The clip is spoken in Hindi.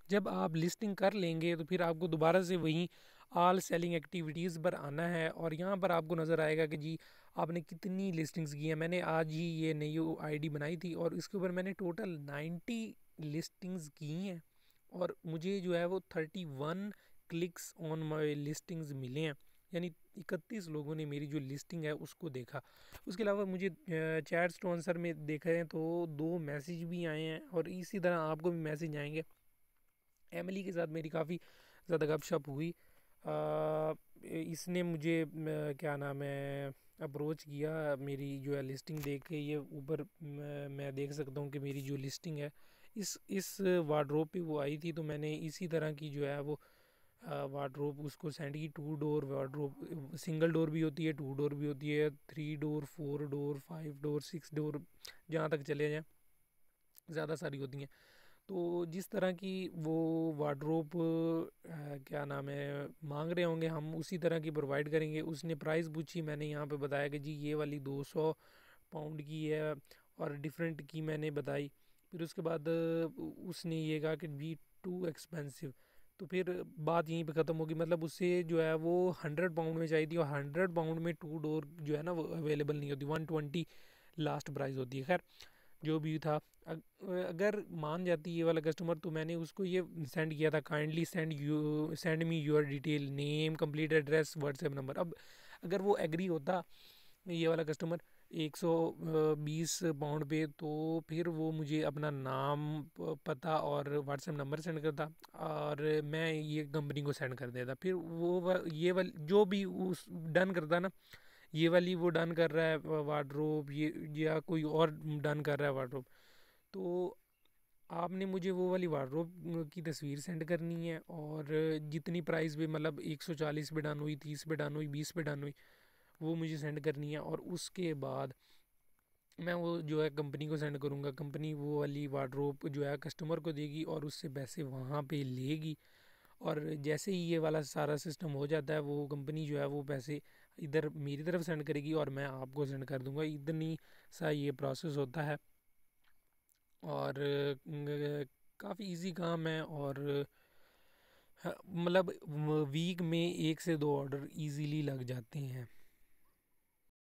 जब आप लिस्टिंग कर लेंगे तो फिर आपको दोबारा से वहीं ऑल सेलिंग एक्टिविटीज़ पर आना है और यहाँ पर आपको नज़र आएगा कि जी आपने कितनी लिस्टिंग्स की हैं। मैंने आज ही ये नई आईडी बनाई थी और इसके ऊपर मैंने टोटल 90 लिस्टिंग्स की हैं और मुझे जो है वो 31 क्लिक्स ऑन माई लिस्टिंग्स मिले हैं, यानी 31 लोगों ने मेरी जो लिस्टिंग है उसको देखा। उसके अलावा मुझे चैट स्पॉन्सर में देखा है तो 2 मैसेज भी आए हैं और इसी तरह आपको भी मैसेज आएंगे। एमिली के साथ मेरी काफ़ी ज़्यादा गपशप हुई। इसने मुझे क्या नाम है अप्रोच किया, मेरी जो है लिस्टिंग देख के ये ऊपर मैं देख सकता हूँ कि मेरी जो लिस्टिंग है इस वार्डरोब पे वो आई थी, तो मैंने इसी तरह की जो है वो वार्डरोब उसको सेंड की। 2 डोर वार्डरोब, सिंगल डोर भी होती है, 2 डोर भी होती है, 3 डोर, 4 डोर, 5 डोर, 6 डोर, जहाँ तक चले जाएँ ज़्यादा सारी होती हैं। तो जिस तरह की वो वार्डरोब क्या नाम है मांग रहे होंगे हम उसी तरह की प्रोवाइड करेंगे। उसने प्राइस पूछी, मैंने यहाँ पे बताया कि जी ये वाली 200 पाउंड की है और डिफरेंट की मैंने बताई। फिर उसके बाद उसने ये कहा कि जी टू एक्सपेंसिव, तो फिर बात यहीं पे ख़त्म होगी। मतलब उससे जो है वो 100 पाउंड में चाहिए थी और 100 पाउंड में 2 डोर जो है ना वो अवेलेबल नहीं होती, 120 लास्ट प्राइस होती है। खैर जो भी था, अगर मान जाती ये वाला कस्टमर तो मैंने उसको ये सेंड किया था, kindly send me your detail, name, complete address, WhatsApp number. अब अगर वो एग्री होता ये वाला कस्टमर 120 पाउंड पे, तो फिर वो मुझे अपना नाम, पता और व्हाट्सएप नंबर सेंड करता और मैं ये कंपनी को सेंड कर देता। फिर ये वाली जो भी उस डन करता ना, ये वाली वो डन कर रहा है वार्डरोब, ये या कोई और डन कर रहा है वार्डरोब, तो आपने मुझे वो वाली वार्डरोब की तस्वीर सेंड करनी है और जितनी प्राइस भी, मतलब 140 पे डन हुई, 30 पे डन हुई, 20 पे डन हुई, वो मुझे सेंड करनी है। और उसके बाद मैं वो जो है कंपनी को सेंड करूँगा, कंपनी वो वाली वार्डरोब जो है कस्टमर को देगी और उससे पैसे वहाँ पे लेगी। और जैसे ही ये वाला सारा सिस्टम हो जाता है वो कंपनी जो है वो पैसे इधर मेरी तरफ सेंड करेगी और मैं आपको सेंड कर दूंगा। इतनी सा ये प्रोसेस होता है और काफ़ी इजी काम है और मतलब वीक में 1 से 2 ऑर्डर इजीली लग जाते हैं।